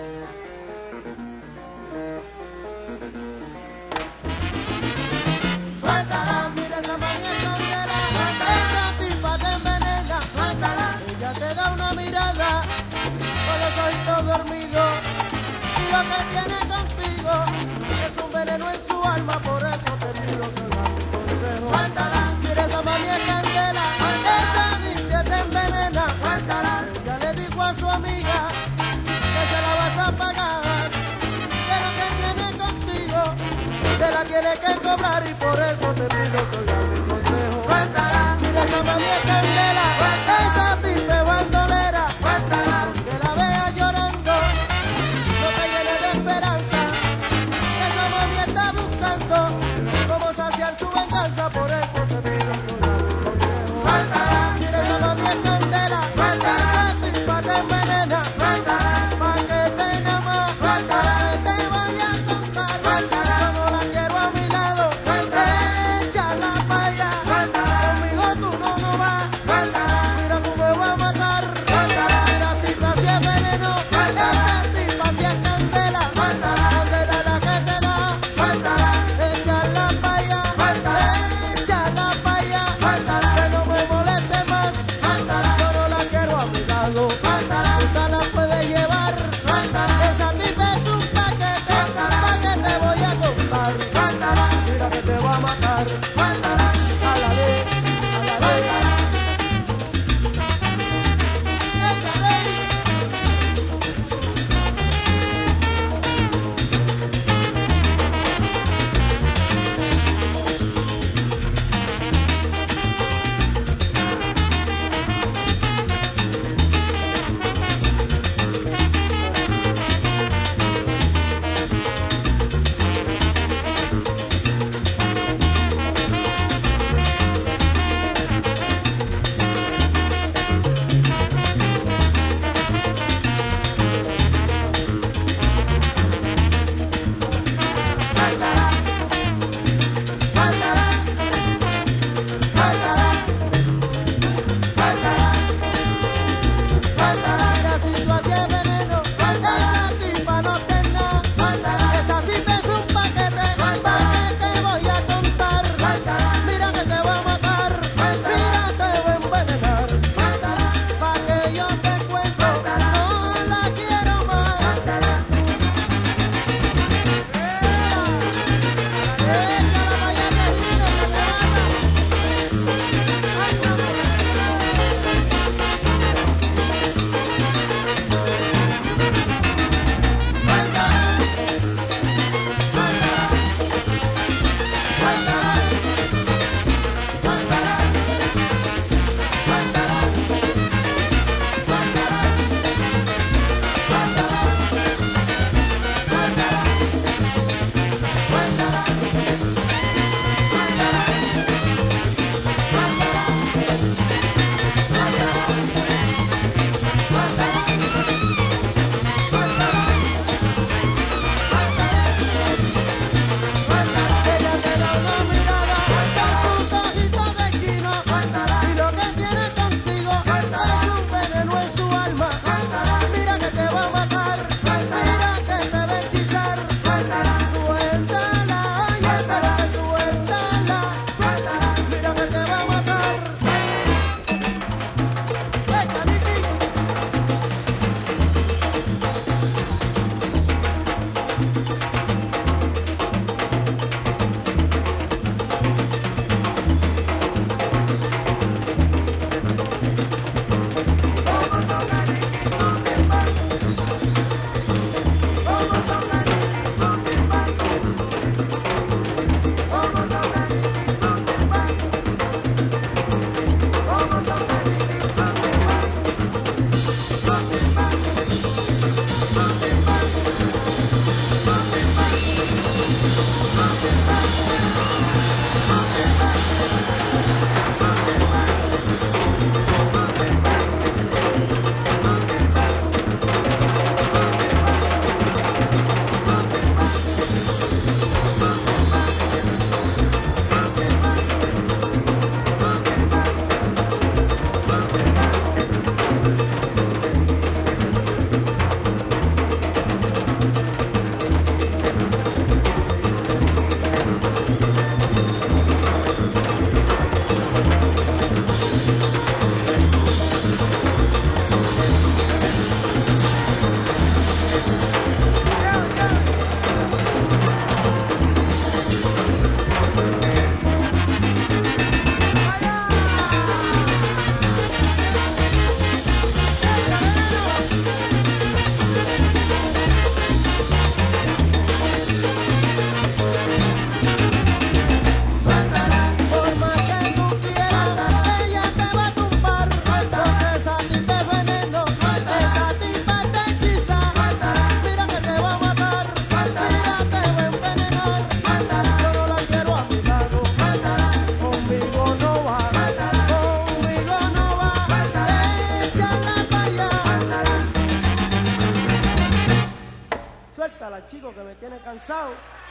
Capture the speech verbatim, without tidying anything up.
Suéltala, mira esa manía candela, esa tipa te envenena. Suéltala, ella te da una mirada con los ojitos dormidos y lo que tiene contigo es un veneno en su alma, por eso te pido que hagas mi consejo. Suéltala, mira esa manía candela, esa dicha te envenena. Suéltala, ella le dijo a su amiga que se la vas a pagar, que lo que tiene contigo se la tiene que cobrar y por eso te pido que hagas mi consejo. Suéltala, mira esa manía candela, esa tipa bandolera. Suéltala, que la vea llorando, no te llene de esperanza, que esa mami está buscando cómo saciar su venganza, por eso te pido que hagas mi consejo. Suéltala, mira esa mami candela, esa tipa te envenena. Suéltala, pa' que te enamores, suéltala, que te vaya a contar, suéltala, yo no la quiero a mi lado, suéltala, échala pa' allá, suéltala, conmigo tú no, no vas, suéltala, mira tú me vas a matar, suéltala, mira tipa si es veneno, suéltala, esa tipa si es candela, suéltala, candela la que te da, suéltala, échala pa' allá, suéltala, échala pa' allá, suéltala, que no me moleste más, suéltala, yo no la quiero a mi lado, suéltala, tú te la puedes llevar, suéltala, esa tipa es un paquete, pa' que te voy a contar, suéltala, mira que te voy a matar, suéltala, álale, álale, échale. suelta la chico que me tiene cansado.